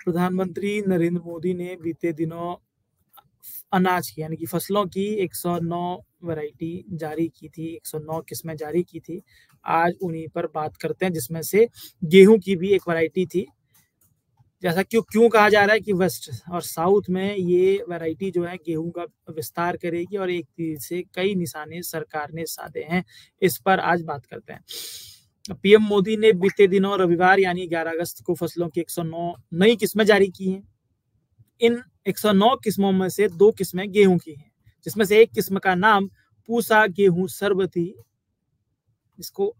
प्रधानमंत्री नरेंद्र मोदी ने बीते दिनों अनाज की यानी कि फसलों की 109 वैरायटी जारी की थी, 109 किस्में जारी की थी। आज उन्हीं पर बात करते हैं, जिसमें से गेहूं की भी एक वैरायटी थी। जैसा क्यों कहा जा रहा है कि वेस्ट और साउथ में ये वैरायटी जो है गेहूं का विस्तार करेगी और एक तीर से कई निशाने सरकार ने साधे हैं, इस पर आज बात करते हैं। पीएम मोदी ने बीते दिनों रविवार यानी 11 अगस्त को फसलों की 109 नई किस्में जारी की हैं। इन 109 किस्मों में से 2 किस्में गेहूं की हैं, जिसमें से एक किस्म का नाम पूसा गेहूं सरबती, इसको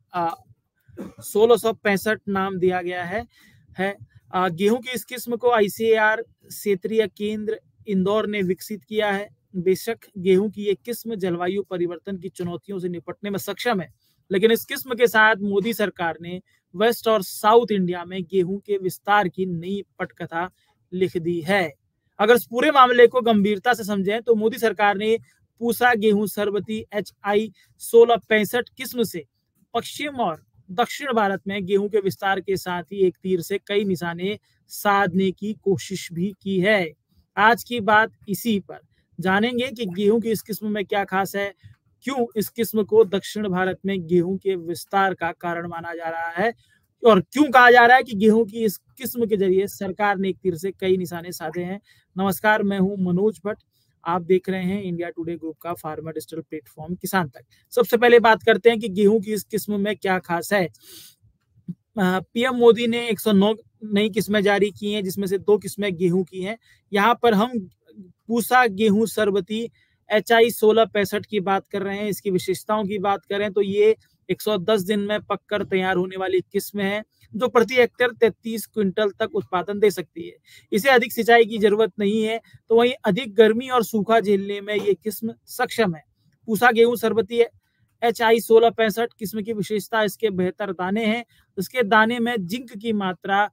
1665 नाम दिया गया है। गेहूं की इस किस्म को आईसीएआर क्षेत्रीय केंद्र इंदौर ने विकसित किया है। बेशक गेहूं की ये किस्म जलवायु परिवर्तन की चुनौतियों से निपटने में सक्षम है, लेकिन इस किस्म के साथ मोदी सरकार ने वेस्ट और साउथ इंडिया में गेहूं के विस्तार की नई पटकथा लिख दी है। अगर इस पूरे मामले को गंभीरता से समझें तो मोदी सरकार ने पूसा गेहूं सरबती HI 1665 किस्म से पश्चिम और दक्षिण भारत में गेहूं के विस्तार के साथ ही एक तीर से कई निशाने साधने की कोशिश भी की है। आज की बात इसी पर जानेंगे कि गेहूं की इस किस्म में क्या खास है, क्यों इस किस्म को दक्षिण भारत में गेहूं के विस्तार का कारण माना जा रहा है और क्यों कहा जा रहा है कि गेहूं की इस किस्म के जरिए सरकार ने एक तीर से कई निशाने साधे हैं। नमस्कार, मैं हूं मनोज भट्ट, आप देख रहे हैं इंडिया टुडे ग्रुप का farmer digital platform Kisan Tak. सबसे पहले बात करते हैं कि गेहूं की इस किस्म में क्या खास है। पीएम मोदी ने 109 नई किस्में जारी की हैं, जिसमें से 2 किस्में गेहूं की हैं। यहाँ पर हम पूसा गेहूं सरबती HI 1665 की बात कर रहे हैं। इसकी विशेषताओं की बात करें तो ये 110 दिन में पककर तैयार होने वाली किस्म है, जो प्रति हेक्टेयर 33 क्विंटल तक उत्पादन दे सकती है। इसे अधिक सिंचाई की जरूरत नहीं है, तो वहीं अधिक गर्मी और सूखा झेलने में ये किस्म सक्षम है। पूसा गेहूं सरबती HI 1665 किस्म की विशेषता इसके बेहतर दाने हैं। इसके दाने में जिंक की मात्रा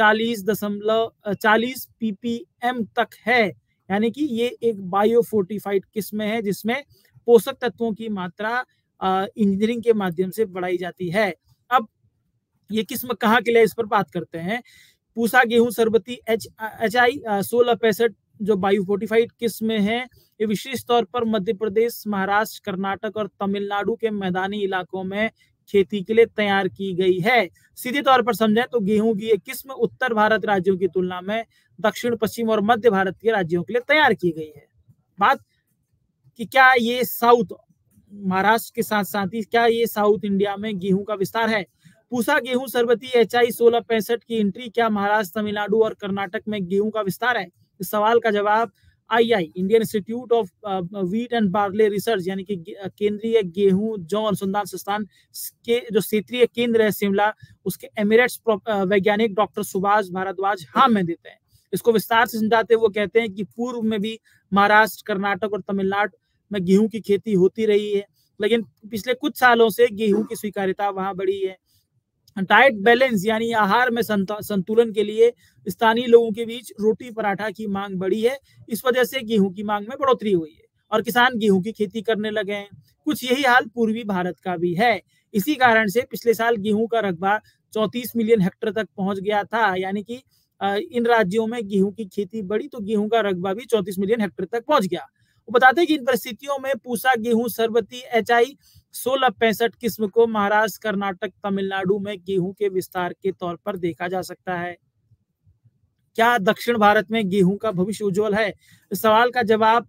40 ppm तक है, यानी कि ये एक बायो फोर्टिफाइड किस्म है जिसमें पोषक तत्वों की मात्रा इंजीनियरिंग के माध्यम से बढ़ाई जाती है। अब ये किस्म कहाँ के लिए, इस पर बात करते हैं। पूसा गेहूं सरबती HI 1665 जो बायो फोर्टिफाइड किस्म है, ये विशेष तौर पर मध्य प्रदेश, महाराष्ट्र, कर्नाटक और तमिलनाडु के मैदानी इलाकों में खेती के लिए तैयार की गई है। सीधे तौर पर समझें तो गेहूं की ये किस्म उत्तर भारत राज्यों की तुलना में दक्षिण, पश्चिम और मध्य भारत के राज्यों के लिए तैयार की गई है। बात कि क्या ये साउथ महाराष्ट्र के साथ साथ ही क्या ये साउथ इंडिया में गेहूं का विस्तार है। पूसा गेहूं सरबती HI 1665 की एंट्री क्या महाराष्ट्र, तमिलनाडु और कर्नाटक में गेहूं का विस्तार है। इस सवाल का जवाब II Indian institute of wheat and barley research यानी कि केंद्रीय गेहूं जौ अनुसंधान संस्थान के जो क्षेत्रीय केंद्र है शिमला, उसके एमिरेट्स वैज्ञानिक डॉक्टर सुभाष भारद्वाज में देते हैं। इसको विस्तार से समझाते वो कहते हैं कि पूर्व में भी महाराष्ट्र, कर्नाटक और तमिलनाडु में गेहूं की खेती होती रही है, लेकिन पिछले कुछ सालों से गेहूं की स्वीकार्यता वहां बढ़ी है। डाइट बैलेंस यानी आहार में संतुलन के लिए स्थानीय लोगों के बीच रोटी पराठा की मांग बढ़ी है। इस वजह से गेहूं की मांग में बढ़ोतरी हुई है और किसान गेहूं की खेती करने लगे हैं। कुछ यही हाल पूर्वी भारत का भी है। इसी कारण से पिछले साल गेहूं का रकबा 34 मिलियन हेक्टेयर तक पहुंच गया था, यानी कि इन राज्यों में गेहूं की खेती बढ़ी तो गेहूं का रकबा भी 34 मिलियन हेक्टेयर तक पहुंच गया। वो बताते हैं कि इन परिस्थितियों में पूसा गेहूं सरबती HI 1665 किस्म को महाराष्ट्र, कर्नाटक, तमिलनाडु में गेहूं के विस्तार के तौर पर देखा जा सकता है। क्या दक्षिण भारत में गेहूं का भविष्य उज्जवल है। इस सवाल का जवाब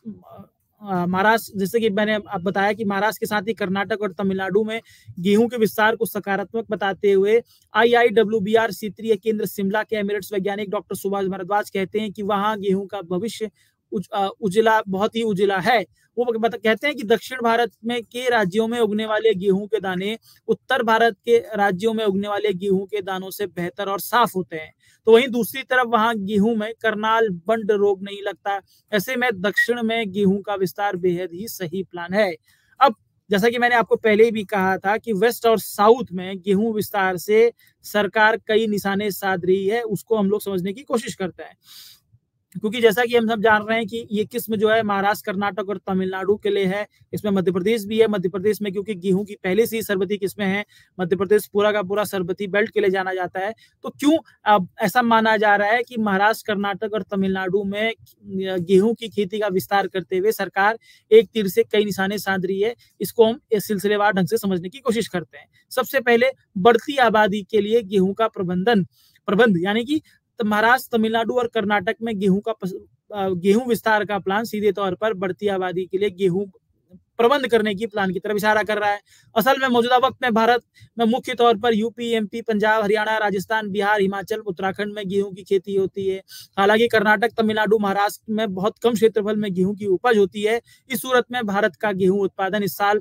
महाराष्ट्र, जैसे कि मैंने आप बताया कि महाराष्ट्र के साथ ही कर्नाटक और तमिलनाडु में गेहूं के विस्तार को सकारात्मक बताते हुए IIWBR क्षेत्रीय केंद्र शिमला के एमिरेट्स वैज्ञानिक डॉक्टर सुभाष भारद्वाज कहते हैं कि वहां गेहूं का भविष्य उजला, बहुत ही उजला है। वो कहते हैं कि दक्षिण भारत में के राज्यों में उगने वाले गेहूं के दाने उत्तर भारत के राज्यों में उगने वाले गेहूं के दानों से बेहतर और साफ होते हैं, तो वहीं दूसरी तरफ वहां गेहूं में करनाल बंड रोग नहीं लगता। ऐसे में दक्षिण में गेहूं का विस्तार बेहद ही सही प्लान है। अब जैसा कि मैंने आपको पहले भी कहा था कि वेस्ट और साउथ में गेहूं विस्तार से सरकार कई निशाने साध रही है, उसको हम लोग समझने की कोशिश करते हैं। क्योंकि जैसा कि हम सब जान रहे हैं कि ये किस्म जो है महाराष्ट्र, कर्नाटक और तमिलनाडु के लिए है। इसमें मध्य प्रदेश भी है। मध्य प्रदेश में क्योंकि गेहूं की पहले से ही सरबती किस्में हैं, मध्य प्रदेश पूरा का पूरा सरबती बेल्ट के लिए जाना जाता है। तो क्यों ऐसा माना जा रहा है कि महाराष्ट्र, कर्नाटक और तमिलनाडु में गेहूं की खेती का विस्तार करते हुए सरकार एक तीर से कई निशाने साध रही है। इसको हम इस सिलसिलेवार ढंग से समझने की कोशिश करते हैं। सबसे पहले बढ़ती आबादी के लिए गेहूं का प्रबंध यानी कि महाराष्ट्र, तमिलनाडु और कर्नाटक में गेहूं विस्तार का प्लान सीधे तौर पर बढ़ती आबादी के लिए गेहूं प्रबंध करने की प्लान की तरफ इशारा कर रहा है। असल में मौजूदा वक्त में भारत में मुख्य तौर पर यूपी, एमपी, पंजाब, हरियाणा, राजस्थान, बिहार, हिमाचल, उत्तराखंड में गेहूं की खेती होती है। हालांकि कर्नाटक, तमिलनाडु, महाराष्ट्र में बहुत कम क्षेत्रफल में गेहूं की उपज होती है। इस सूरत में भारत का गेहूं उत्पादन इस साल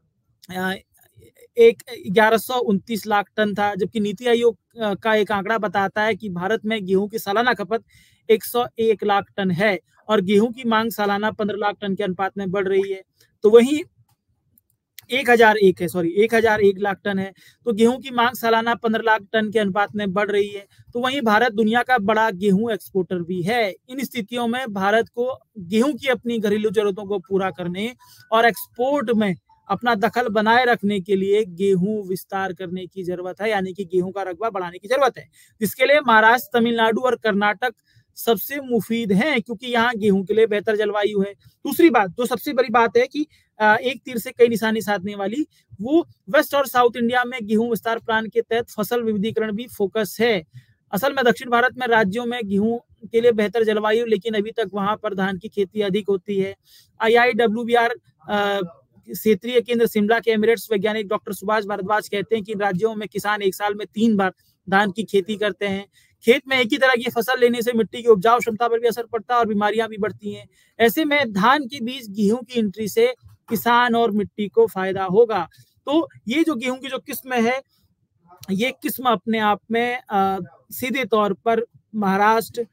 1129 लाख टन था, जबकि नीति आयोग का एक आंकड़ा बताता है कि भारत में गेहूं की सालाना खपत 101 लाख टन है और गेहूं की मांग सालाना 15 लाख टन के अनुपात में बढ़ रही है। तो वहीं 1001 लाख टन है, तो गेहूं की मांग सालाना 15 लाख टन के अनुपात में बढ़ रही है। तो वहीं भारत दुनिया का बड़ा गेहूं एक्सपोर्टर भी है। इन स्थितियों में भारत को गेहूं की अपनी घरेलू जरूरतों को पूरा करने और एक्सपोर्ट में अपना दखल बनाए रखने के लिए गेहूं विस्तार करने की जरूरत है, यानी कि गेहूं का रकबा बढ़ाने की जरूरत है, जिसके लिए महाराष्ट्र, तमिलनाडु और कर्नाटक सबसे मुफीद हैं, क्योंकि यहाँ गेहूं के लिए बेहतर जलवायु है। दूसरी बात, जो सबसे बड़ी बात है कि एक तीर से कई निशाने साधने वाली, वो वेस्ट और साउथ इंडिया में गेहूं विस्तार प्लान के तहत फसल विविधीकरण भी फोकस है। असल में दक्षिण भारत में राज्यों में गेहूं के लिए बेहतर जलवायु, लेकिन अभी तक वहां पर धान की खेती अधिक होती है। IIWBR क्षेत्रीय केंद्र शिमला के एमिरेट्स वैज्ञानिक डॉक्टर सुभाष भारद्वाज कहते हैं कि राज्यों में किसान एक साल में 3 बार धान की खेती करते हैं। खेत में एक ही तरह की फसल लेने से मिट्टी की उपजाऊ क्षमता पर भी असर पड़ता है और बीमारियां भी बढ़ती हैं। ऐसे में धान के बीच गेहूं की एंट्री से किसान और मिट्टी को फायदा होगा। तो ये जो गेहूं की जो किस्म है, ये किस्म अपने आप में सीधे तौर पर महाराष्ट्र,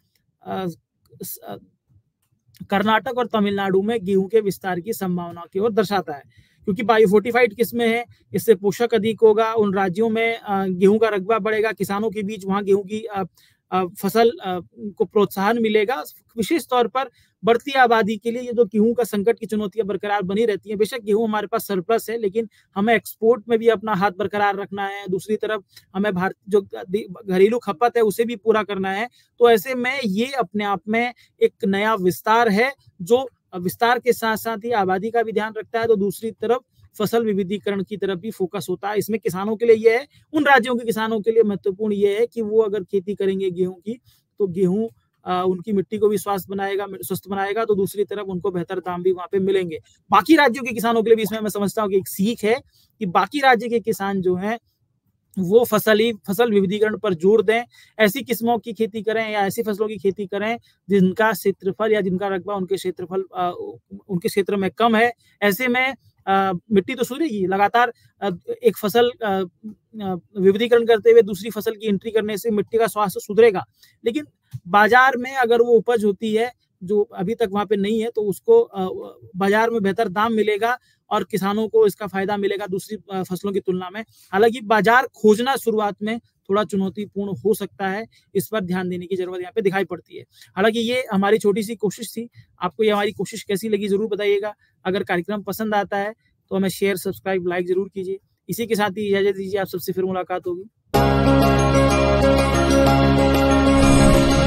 कर्नाटक और तमिलनाडु में गेहूं के विस्तार की संभावना की ओर दर्शाता है, क्योंकि बायोफोर्टिफाइड किस्में हैं, इससे पोषक अधिक होगा। उन राज्यों में गेहूं का रकबा बढ़ेगा, किसानों के बीच वहां गेहूं की फसल को प्रोत्साहन मिलेगा। विशेष तौर पर बढ़ती आबादी के लिए ये जो गेहूं का संकट की चुनौतियां बरकरार बनी रहती हैं। बेशक गेहूं हमारे पास सरप्लस है, लेकिन हमें एक्सपोर्ट में भी अपना हाथ बरकरार रखना है। दूसरी तरफ हमें भारत जो घरेलू खपत है उसे भी पूरा करना है। तो ऐसे में ये अपने आप में एक नया विस्तार है, जो विस्तार के साथ साथ ही आबादी का भी ध्यान रखता है। तो दूसरी तरफ फसल विविधीकरण की तरफ भी फोकस होता है। इसमें किसानों के लिए यह है, उन राज्यों के किसानों के लिए महत्वपूर्ण यह है कि वो अगर खेती करेंगे गेहूं की, तो गेहूं उनकी मिट्टी को भी स्वस्थ बनाएगा। तो दूसरी तरफ उनको बेहतर दाम भी वहां पे मिलेंगे। बाकी राज्यों के किसानों के लिए भी इसमें मैं समझता हूँ कि एक सीख है कि बाकी राज्य के किसान जो हैं वो फसल विविधीकरण पर जोर दें। ऐसी किस्मों की खेती करें या ऐसी फसलों की खेती करें जिनका क्षेत्रफल या जिनका रकबा उनके क्षेत्र में कम है। ऐसे में मिट्टी तो सुधरेगी। लगातार एक फसल विविधीकरण करते हुए दूसरी फसल की एंट्री करने से मिट्टी का स्वास्थ्य सुधरेगा, लेकिन बाजार में अगर वो उपज होती है जो अभी तक वहां पे नहीं है, तो उसको बाजार में बेहतर दाम मिलेगा और किसानों को इसका फायदा मिलेगा दूसरी फसलों की तुलना में। हालांकि बाजार खोजना शुरुआत में थोड़ा चुनौतीपूर्ण हो सकता है, इस पर ध्यान देने की जरूरत यहाँ पे दिखाई पड़ती है। हालांकि ये हमारी छोटी सी कोशिश थी। आपको ये हमारी कोशिश कैसी लगी जरूर बताइएगा। अगर कार्यक्रम पसंद आता है तो हमें शेयर, सब्सक्राइब, लाइक जरूर कीजिए। इसी के साथ ही इजाजत दीजिए, आप सबसे फिर मुलाकात होगी।